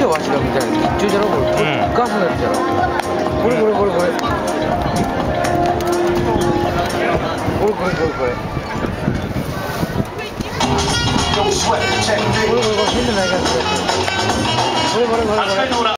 이게 와시가 그냥 저저러 가스 났잖아. 그래. 힘들 나겠어. 그래.